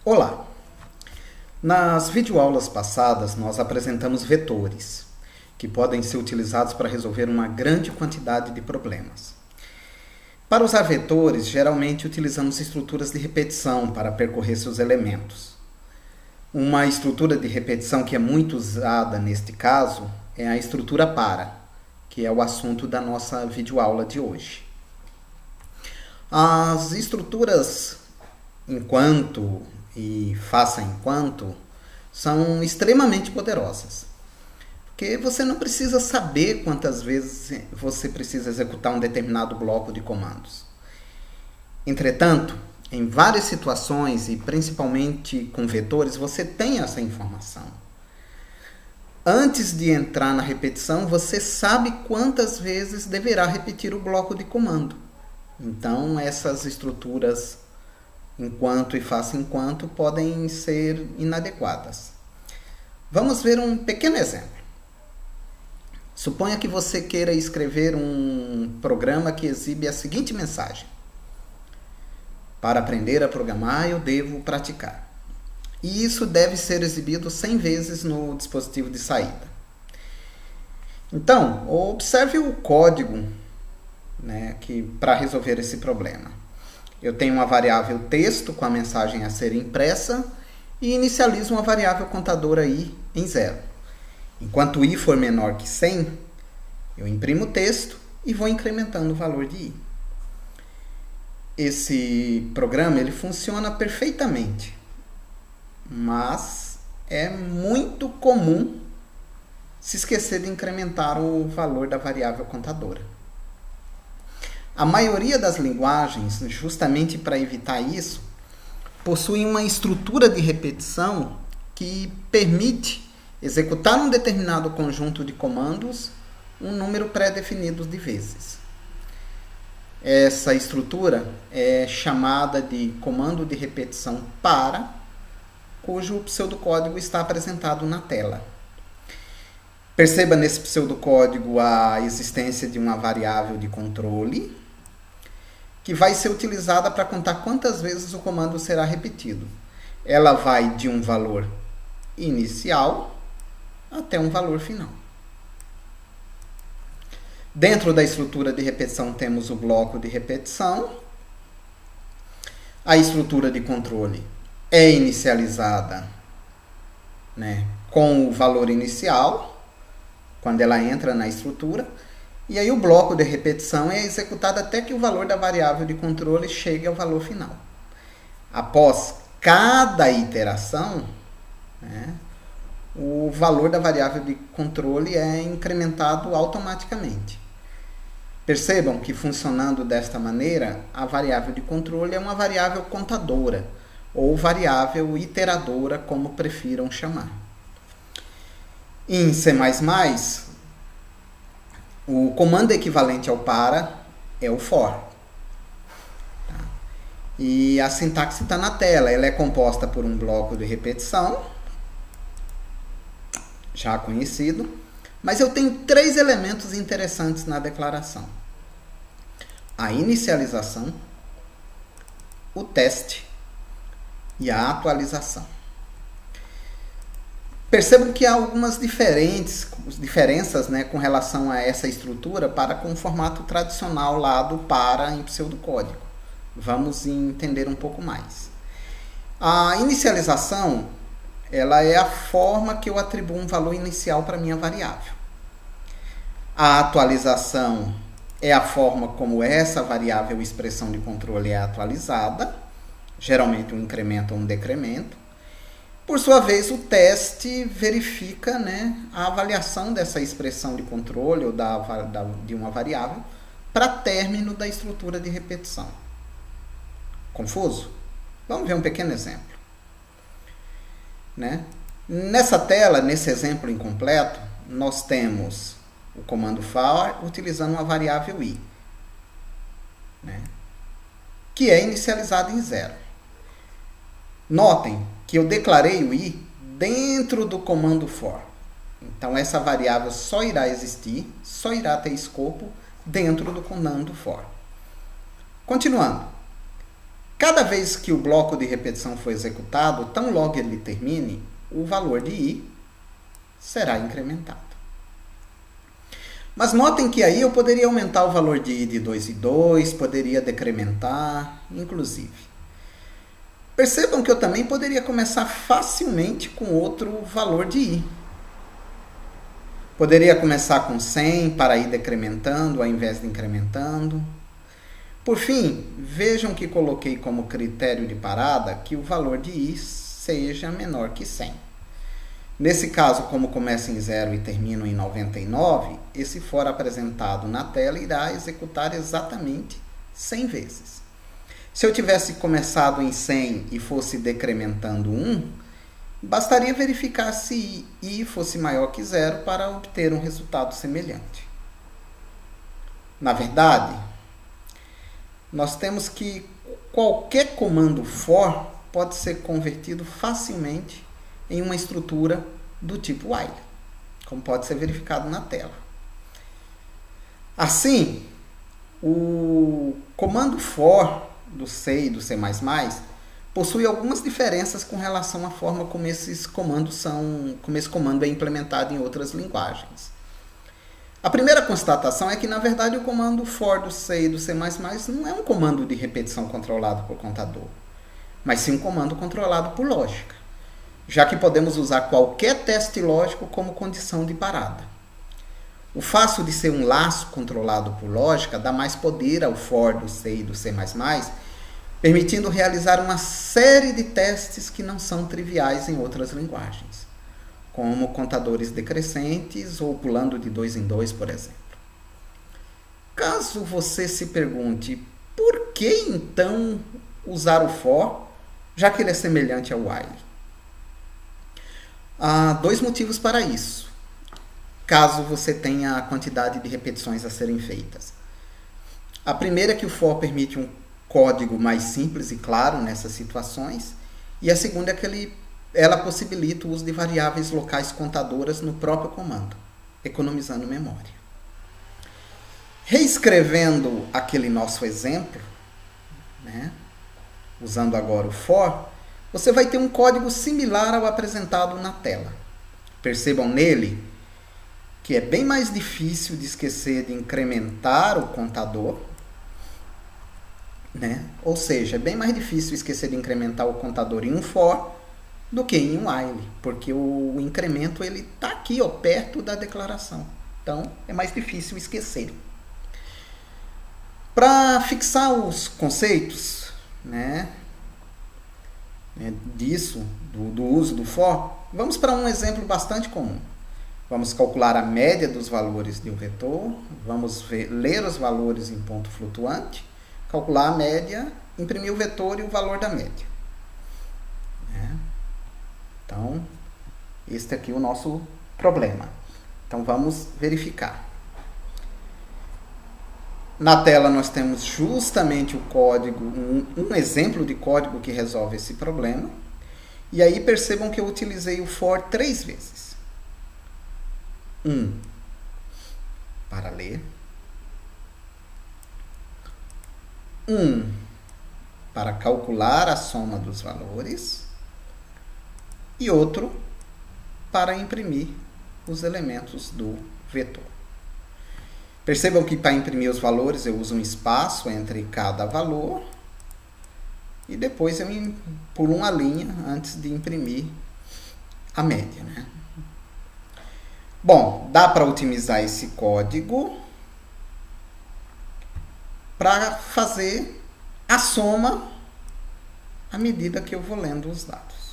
Olá! Nas videoaulas passadas, nós apresentamos vetores, que podem ser utilizados para resolver uma grande quantidade de problemas. Para usar vetores, geralmente utilizamos estruturas de repetição para percorrer seus elementos. Uma estrutura de repetição que é muito usada neste caso é a estrutura para, que é o assunto da nossa videoaula de hoje. As estruturas enquanto e faça enquanto são extremamente poderosas. Porque você não precisa saber quantas vezes você precisa executar um determinado bloco de comandos. Entretanto, em várias situações e principalmente com vetores, você tem essa informação. Antes de entrar na repetição, você sabe quantas vezes deverá repetir o bloco de comando. Então, essas estruturas enquanto e faça enquanto podem ser inadequadas. Vamos ver um pequeno exemplo. Suponha que você queira escrever um programa que exibe a seguinte mensagem: para aprender a programar, eu devo praticar. E isso deve ser exibido 100 vezes no dispositivo de saída. Então, observe o código, para resolver esse problema. Eu tenho uma variável texto com a mensagem a ser impressa e inicializo uma variável contadora i em 0. Enquanto i for menor que 100, eu imprimo o texto e vou incrementando o valor de i. Esse programa ele funciona perfeitamente, mas é muito comum se esquecer de incrementar o valor da variável contadora. A maioria das linguagens, justamente para evitar isso, possui uma estrutura de repetição que permite executar um determinado conjunto de comandos um número pré-definido de vezes. Essa estrutura é chamada de comando de repetição para, cujo pseudocódigo está apresentado na tela. Perceba nesse pseudocódigo a existência de uma variável de controle que vai ser utilizada para contar quantas vezes o comando será repetido. Ela vai de um valor inicial até um valor final. Dentro da estrutura de repetição temos o bloco de repetição. A estrutura de controle é inicializada, com o valor inicial, quando ela entra na estrutura. E aí o bloco de repetição é executado até que o valor da variável de controle chegue ao valor final. Após cada iteração, o valor da variável de controle é incrementado automaticamente. Percebam que funcionando desta maneira, a variável de controle é uma variável contadora, ou variável iteradora, como prefiram chamar. Em C++, o comando equivalente ao para é o for. E a sintaxe está na tela. Ela é composta por um bloco de repetição, já conhecido, mas eu tenho 3 elementos interessantes na declaração: a inicialização, o teste e a atualização. Percebam que há algumas diferenças com relação a essa estrutura para com o formato tradicional lá do para em pseudocódigo. Vamos entender um pouco mais. A inicialização ela é a forma que eu atribuo um valor inicial para minha variável. A atualização é a forma como essa variável expressão de controle é atualizada, geralmente um incremento ou um decremento. Por sua vez, o teste verifica a avaliação dessa expressão de controle ou de uma variável para término da estrutura de repetição. Confuso? Vamos ver um pequeno exemplo. Nessa tela, nesse exemplo incompleto, nós temos o comando for utilizando uma variável i, que é inicializada em 0. Notem que eu declarei o i dentro do comando for. Então, essa variável só irá existir, só irá ter escopo dentro do comando for. Continuando. cada vez que o bloco de repetição for executado, tão logo ele termine, o valor de i será incrementado. Mas notem que aí eu poderia aumentar o valor de i de 2 em 2, poderia decrementar, inclusive. Percebam que eu também poderia começar facilmente com outro valor de i. Poderia começar com 100 para ir decrementando ao invés de incrementando. Por fim, vejam que coloquei como critério de parada que o valor de i seja menor que 100. Nesse caso, como começa em 0 e termina em 99, esse for apresentado na tela irá executar exatamente 100 vezes. Se eu tivesse começado em 100 e fosse decrementando 1, bastaria verificar se i fosse maior que 0 para obter um resultado semelhante. Na verdade, nós temos que qualquer comando for pode ser convertido facilmente em uma estrutura do tipo while, como pode ser verificado na tela. Assim, o comando for do C e do C++ possui algumas diferenças com relação à forma como esse comando é implementado em outras linguagens. A primeira constatação é que, na verdade, o comando for do C e do C++ não é um comando de repetição controlado por contador, mas sim um comando controlado por lógica, já que podemos usar qualquer teste lógico como condição de parada. O fato de ser um laço controlado por lógica dá mais poder ao for do C e do C++, permitindo realizar uma série de testes que não são triviais em outras linguagens, como contadores decrescentes ou pulando de 2 em 2, por exemplo. Caso você se pergunte por que então usar o for, já que ele é semelhante ao while? Há dois motivos para isso, caso você tenha a quantidade de repetições a serem feitas. A primeira é que o for permite um código mais simples e claro nessas situações, e a segunda é que ela possibilita o uso de variáveis locais contadoras no próprio comando, economizando memória. Reescrevendo aquele nosso exemplo, usando agora o for, você vai ter um código similar ao apresentado na tela. Percebam nele que é bem mais difícil de esquecer de incrementar o contador, ou seja, é bem mais difícil esquecer de incrementar o contador em um for do que em um while, porque o incremento está aqui, perto da declaração. Então, é mais difícil esquecer. Para fixar os conceitos do uso do for, vamos para um exemplo bastante comum. Vamos calcular a média dos valores de um vetor, vamos ler os valores em ponto flutuante, calcular a média, imprimir o vetor e o valor da média. Então, este aqui é o nosso problema. Então, vamos verificar. Na tela nós temos justamente o código, um exemplo de código que resolve esse problema. E aí percebam que eu utilizei o for 3 vezes. Para ler. Para calcular a soma dos valores. E outro para imprimir os elementos do vetor. Percebam que para imprimir os valores eu uso um espaço entre cada valor e depois eu pulo uma linha antes de imprimir a média. Bom, dá para otimizar esse código para fazer a soma à medida que eu vou lendo os dados.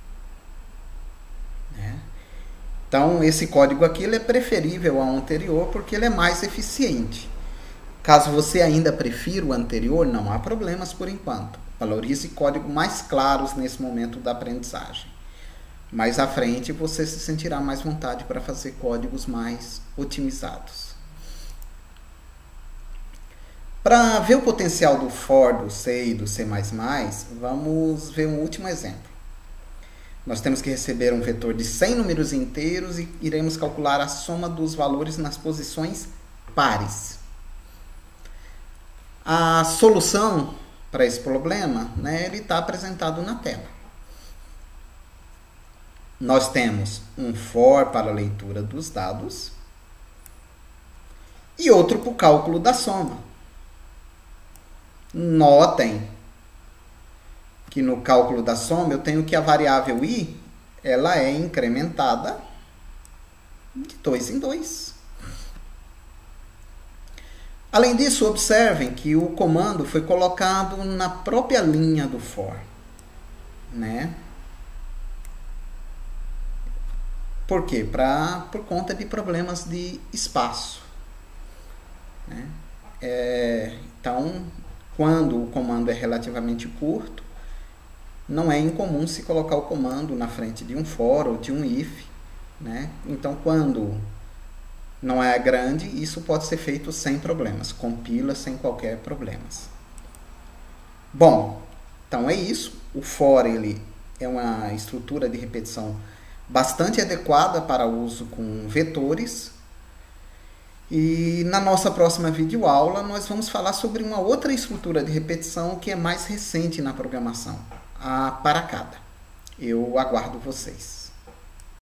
Então, esse código aqui ele é preferível ao anterior porque ele é mais eficiente. Caso você ainda prefira o anterior, não há problemas por enquanto. Valorize códigos mais claros nesse momento da aprendizagem. Mais à frente, você se sentirá mais vontade para fazer códigos mais otimizados. Para ver o potencial do for, do C e do C++, vamos ver um último exemplo. Nós temos que receber um vetor de 100 números inteiros e iremos calcular a soma dos valores nas posições pares. A solução para esse problema, né, ele está apresentado na tela. Nós temos um for para a leitura dos dados e outro para o cálculo da soma. Notem que no cálculo da soma eu tenho que a variável i ela é incrementada de 2 em 2. Além disso, observem que o comando foi colocado na própria linha do for, né? Por quê? Por conta de problemas de espaço, né? Então, quando o comando é relativamente curto, não é incomum se colocar o comando na frente de um for ou de um if, né? Então, quando não é grande, isso pode ser feito sem problemas, compila sem qualquer problemas. Bom, então é isso. O for ele é uma estrutura de repetição bastante adequada para uso com vetores. E na nossa próxima videoaula nós vamos falar sobre uma outra estrutura de repetição que é mais recente na programação, a para cada. Eu aguardo vocês.